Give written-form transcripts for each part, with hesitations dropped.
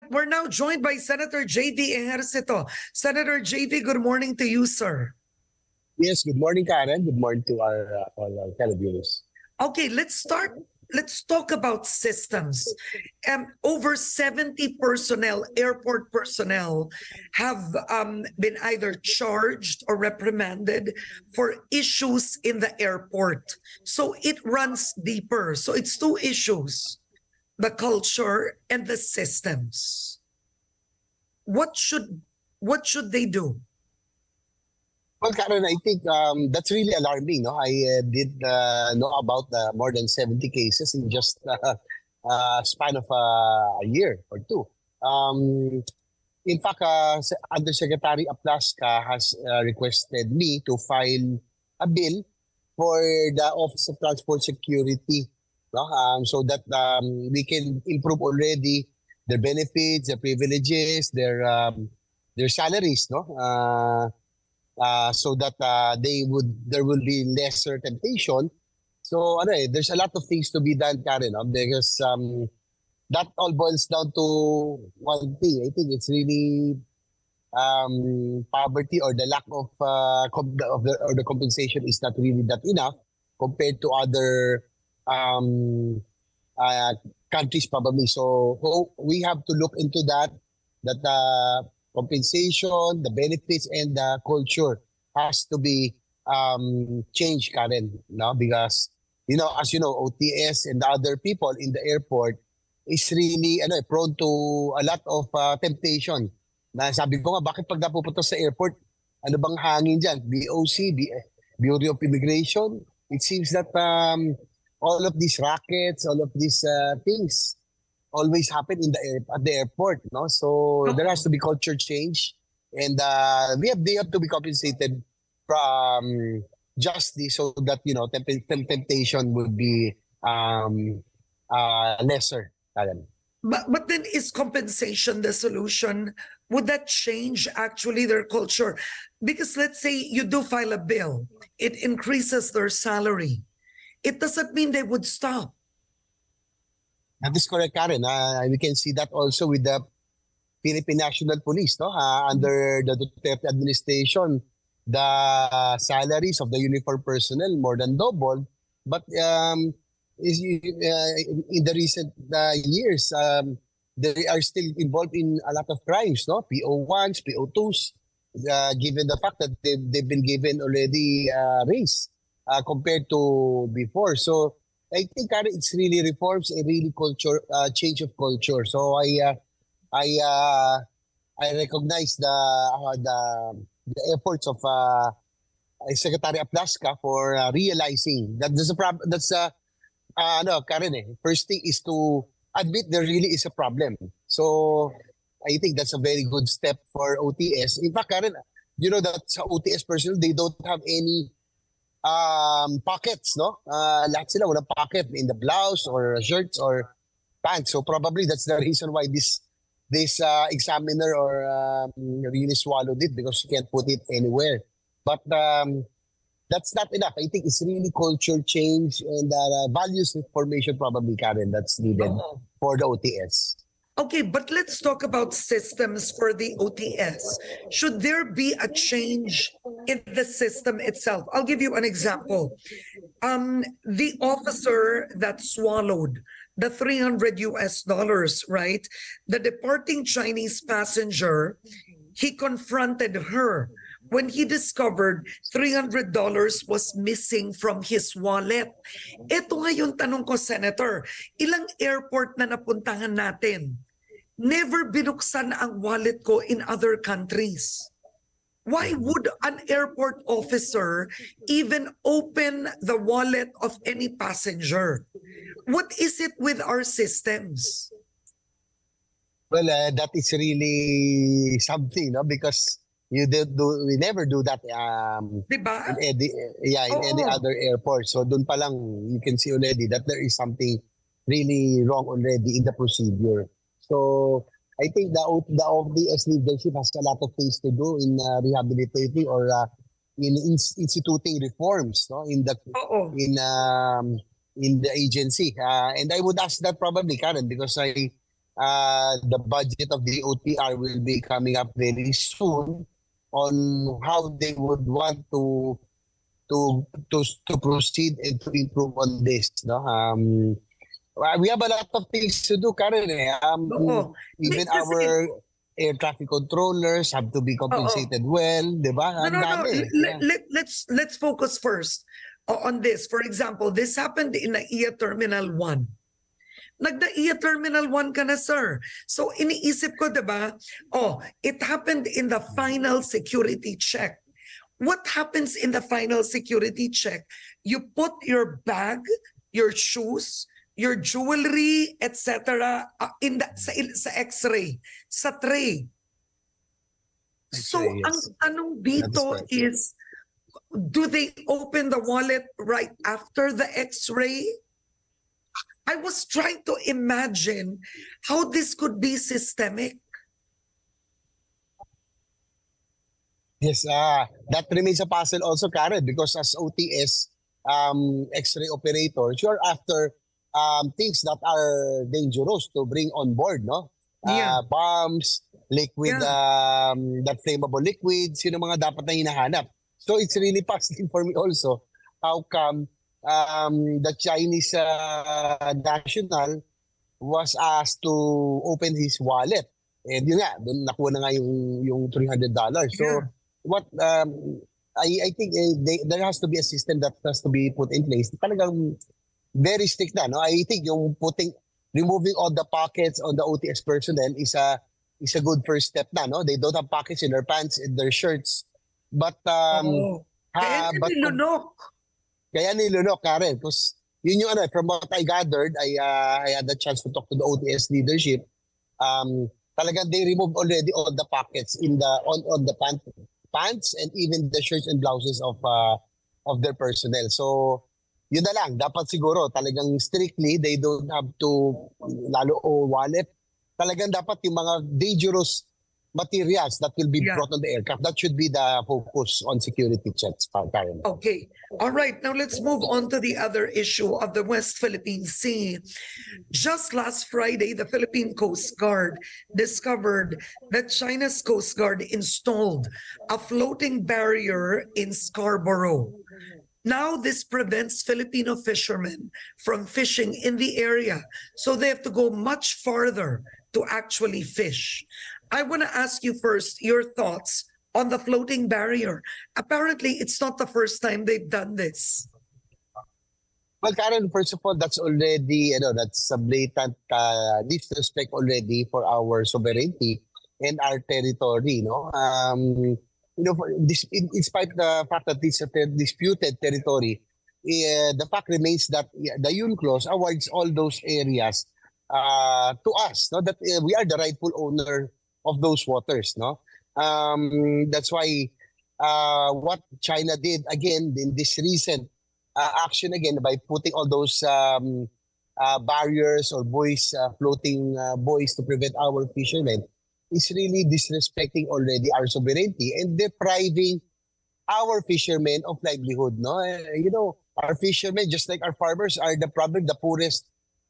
we're now joined by Senator J.V. Ejercito. Senator J.V., good morning to you, sir. Yes, good morning, Karen. Good morning to all our televiewers. Okay, let's talk about systems. Over 70 airport personnel, have been either charged or reprimanded for issues in the airport. So it runs deeper. So it's two issues: the culture and the systems. What should they do? Well, Karen, I think that's really alarming. No, I did know about more than 70 cases in just a span of a year or two. In fact, Undersecretary Aplaska has requested me to file a bill for the Office of Transport Security, no? So that we can improve already their benefits, their privileges, their salaries, no? So that there will be lesser temptation. So there's a lot of things to be done, Karen, no? Because that all boils down to one thing. I think it's really poverty, or the lack of the compensation is not really that enough compared to other countries probably. So we have to look into that compensation, the benefits, and the culture has to be changed, Karen. No? Because, as you know, OTS and the other people in the airport is really prone to a lot of temptation. Na sabi ko nga, bakit pag napupunta sa airport, ano bang hangin dyan? BOC, Bureau of Immigration. It seems that all of these rackets, all of these things always happen at the airport, no? So there has to be culture change, and they have to be compensated from justly, so that temptation would be lesser. But then, is compensation the solution? Would that change actually their culture? Because let's say you do file a bill, it increases their salary. It doesn't mean they would stop. That is correct, Karen. We can see that also with the Philippine National Police. No, under the Duterte administration, the salaries of the uniformed personnel more than doubled. But in the recent years, they are still involved in a lot of crimes. No, PO1s, PO2s. Given the fact that they've been given already raise compared to before, so I think it's really reforms, a really culture change of culture. So I recognize the efforts of Secretary Aplaska for realizing that there's a problem. That's Karen. First thing is to admit there really is a problem. So I think that's a very good step for OTS. In fact, Karen, you know that sa OTS personnel, they don't have any pockets, no? Lahat sila walang pocket in the blouse or shirts or pants. So probably that's the reason why this examiner or really swallowed it, because she can't put it anywhere. But that's not enough. I think it's really culture change and values formation probably, Karen, that's needed for the OTS. Okay, but let's talk about systems for the OTS. Should there be a change in the system itself? I'll give you an example. The officer that swallowed the $300 US, right? The departing Chinese passenger, he confronted her when he discovered $300 was missing from his wallet. Ito nga yung tanong ko, Senator. Ilang airport na napuntahan natin, never binuksan ang wallet ko in other countries. Why would an airport officer even open the wallet of any passenger? What is it with our systems? Well, that is really something, no? Because we never do that Diba? in any other airport. So dun pa lang, you can see already that there is something really wrong already in the procedure. So I think the ODS leadership has a lot of things to do in rehabilitating or in instituting reforms, no, in the in the agency. And I would ask that probably, Karen, because I the budget of the OTR will be coming up very soon on how they would want to proceed and to improve on this. No, we have a lot of things to do, Karen. Oo. Even Kasi- our air traffic controllers have to be compensated well, di ba? No, Ang no, no. dami. Let's focus first on this. For example, this happened in NAIA Terminal 1. Nag-NAIA Terminal 1 ka na, sir. So iniisip ko, diba? It happened in the final security check. What happens in the final security check? You put your bag, your shoes, your jewelry, etc. Sa X-ray, sa tray. So, X-ray, yes. ang tanong dito That is correct. is, do they open the wallet right after the X-ray? I was trying to imagine how this could be systemic. Yes, that remains a puzzle also, Karen, because as OTS, X-ray operators, you're after things that are dangerous to bring on board, no? Yeah. Bombs, liquid, that flammable liquids, yun ang mga dapat na hinahanap. So it's really puzzling for me also how come the Chinese national was asked to open his wallet. And yun nga, doon nakuha na nga yung $300. So Yeah. what I think there has to be a system that has to be put in place. Talagang very strict na, no? I think yung removing all the pockets on the OTS personnel is a good first step na, no? They don't have pockets in their pants, in their shirts. But Kaya nilunok. kaya nilunok, Karen, because yun yung from what I gathered, I had the chance to talk to the OTS leadership. Talagang they removed already all the pockets on the pants and even the shirts and blouses of their personnel. So yun na lang, dapat siguro talagang strictly they don't have to lalo o wallet. Talagang dapat yung mga dangerous materials that will be brought on the aircraft, that should be the focus on security checks, Karen. Okay. All right. Now let's move on to the other issue of the West Philippine Sea. Just last Friday, the Philippine Coast Guard discovered that China's Coast Guard installed a floating barrier in Scarborough. Now this prevents Filipino fishermen from fishing in the area, so they have to go much farther to actually fish. I want to ask you first your thoughts on the floating barrier. Apparently, it's not the first time they've done this. Well, Karen, first of all, that's already, that's a blatant disrespect already for our sovereignty and our territory, no? In spite of the fact that this is a disputed territory, the fact remains that the UNCLOS awards all those areas to us, no? That we are the rightful owner of those waters, no? That's why what China did again in this recent action again by putting all those barriers or buoys, floating buoys to prevent our fishermen is really disrespecting already our sovereignty and depriving our fishermen of livelihood, no? Our fishermen, just like our farmers, are probably the poorest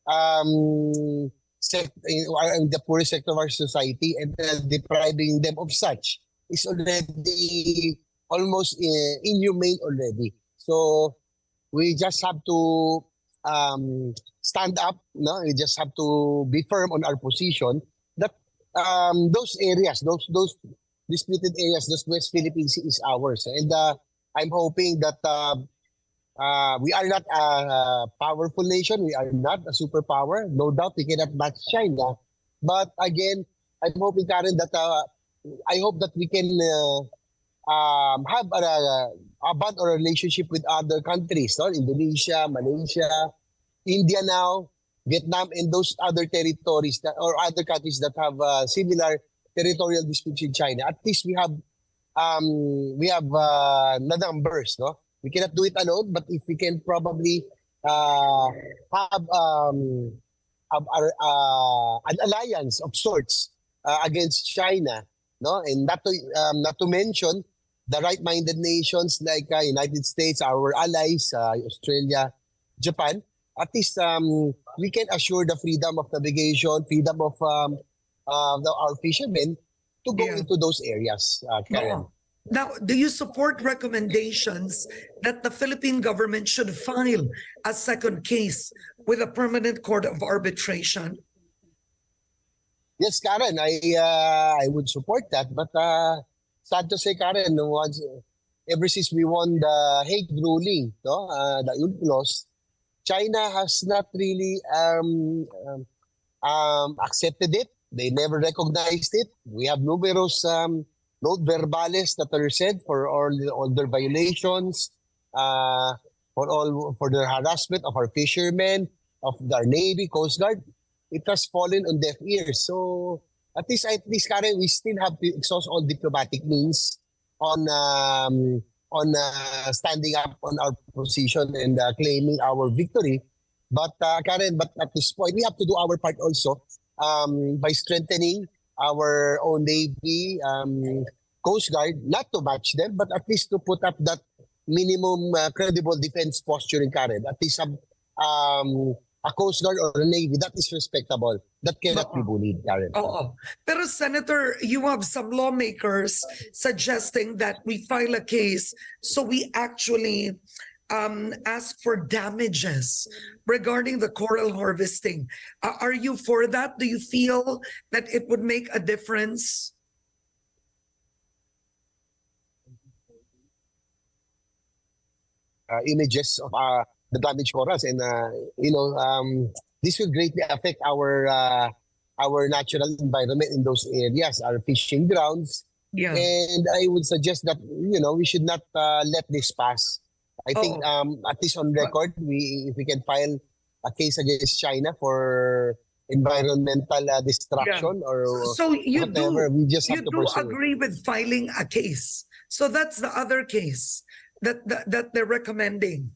the poorest sector of our society, and depriving them of such is already almost inhumane already. So we just have to stand up, no? We just have to be firm on our position that those areas, those disputed areas, those West Philippine Sea is ours. And I'm hoping that we are not a powerful nation. We are not a superpower. No doubt we cannot match China. But again, I'm hoping, Karen, that I hope that we can have a bond or relationship with other countries, no? Indonesia, Malaysia, India now, Vietnam, and those other territories or other countries that have similar territorial disputes in China. At least we have the numbers, no? We cannot do it alone, but if we can probably have an alliance of sorts against China, no, and not to mention the right-minded nations like United States, our allies, Australia, Japan. At least we can assure the freedom of navigation, freedom of our fishermen to go Yeah. into those areas, Karen. Oo. Now, do you support recommendations that the Philippine government should file a second case with a permanent court of arbitration? Yes, Karen, I would support that. But sad to say, Karen, once ever since we won the Hague ruling, no, the UNCLOS, China has not really accepted it. They never recognized it. We have numerous note verbales that are sent for all their violations, for their harassment of our fishermen, of our Navy, Coast Guard. It has fallen on deaf ears. So at least, Karen, we still have to exhaust all diplomatic means on standing up on our position and claiming our victory. But Karen, but at this point, we have to do our part also by strengthening our own Navy, Coast Guard, not to match them, but at least to put up that minimum credible defense posture in Karen. At least have a Coast Guard or a Navy that is respectable, that cannot be bullied, Karen. Oo. Pero Senator, you have some lawmakers suggesting that we file a case so we actually ask for damages regarding the coral harvesting. Are you for that? Do you feel that it would make a difference? Images of the damaged corals, and this will greatly affect our natural environment in those areas, our fishing grounds. Yeah. And I would suggest that we should not let this pass. I think at least on record, if we can file a case against China for environmental destruction or so you whatever, we just have to pursue agree with filing a case. So that's the other case that they're recommending.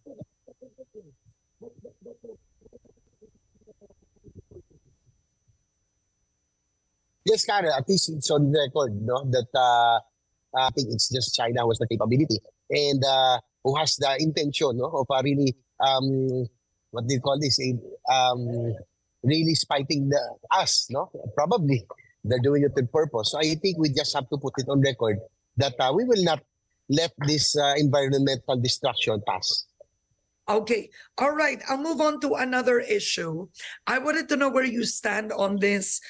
Yes, Karen, at least it's on record, no, that I think it's just China who has the capability and who has the intention, no, of really what do you call this? Really spiting us, no? Probably they're doing it on purpose. So I think we just have to put it on record that we will not let this environmental destruction pass. Okay. All right. I'll move on to another issue. I wanted to know where you stand on this.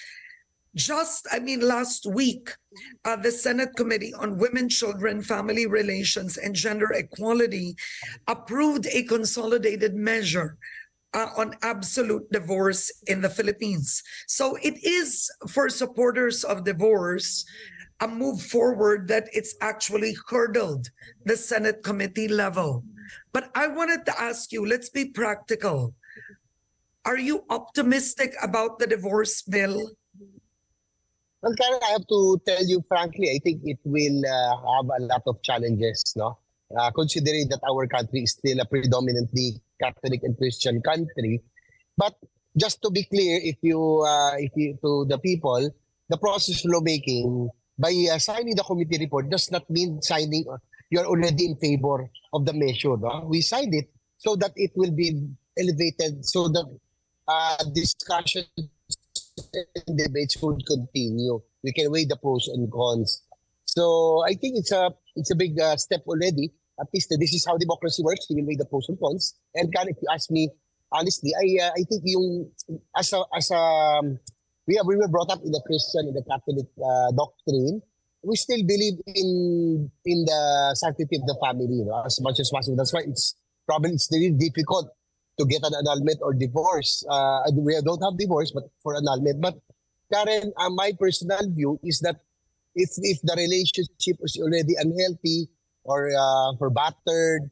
Last week, the Senate Committee on Women, Children, Family Relations, and Gender Equality approved a consolidated measure on absolute divorce in the Philippines. So it is, for supporters of divorce, a move forward that it's actually hurdled the Senate committee level. But I wanted to ask you, let's be practical. Are you optimistic about the divorce bill? Well, Karen, I have to tell you frankly, I think it will have a lot of challenges, no? Considering that our country is still a predominantly Catholic and Christian country. But just to be clear, if you to the people, the process of lawmaking by signing the committee report does not mean signing. You're already in favor of the measure. No? We signed it so that it will be elevated, so that discussion and debates would continue. We can weigh the pros and cons. So I think it's a big step already. At least this is how democracy works. We will weigh the pros and cons. And Karen, if you ask me honestly, I think we were brought up in the Christian and the Catholic doctrine. We still believe in the sanctity of the family, as much as possible. That's why it's really difficult to get an annulment or divorce. We don't have divorce, but for annulment. But Karen, my personal view is that if the relationship is already unhealthy or for battered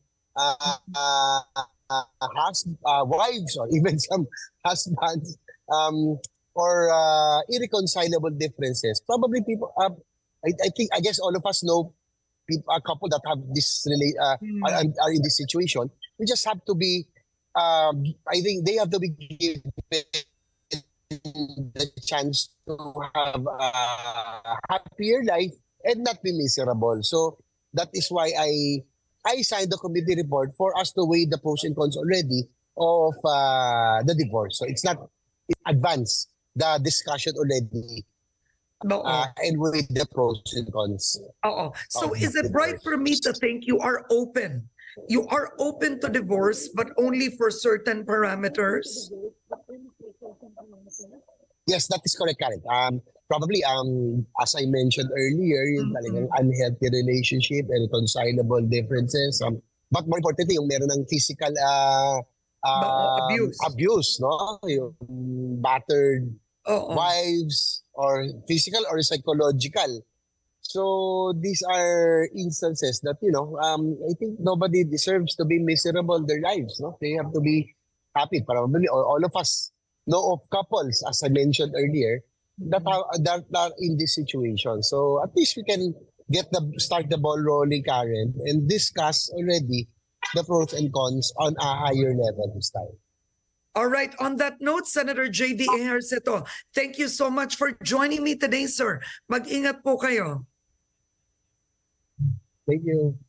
wives or even some husbands or irreconcilable differences, probably people. I guess all of us know a couple that have this are in this situation. We just have to be. I think they have to be given the chance to have a happier life and not be miserable. So that is why I signed the committee report for us to weigh the pros and cons already of the divorce. So it's not advanced. The discussion already Oo. and with the pros and cons. Oo. So of is it right divorce. for me to think you are open? You are open to divorce, but only for certain parameters? Yes, that is correct, Karen. Probably, as I mentioned earlier, yung talagang unhealthy relationship, irreconcilable differences. But more importantly, yung meron ng physical Abuse. abuse, no? Yung battered Oo. wives or physical or psychological. So these are instances that, I think nobody deserves to be miserable in their lives, no? They have to be happy. Probably all of us know of couples, as I mentioned earlier, that are in this situation. So at least we can start the ball rolling, Karen, and discuss already the pros and cons on a higher level this time. All right. On that note, Senator J.D. Ejercito, thank you so much for joining me today, sir. Mag-ingat po kayo. Thank you.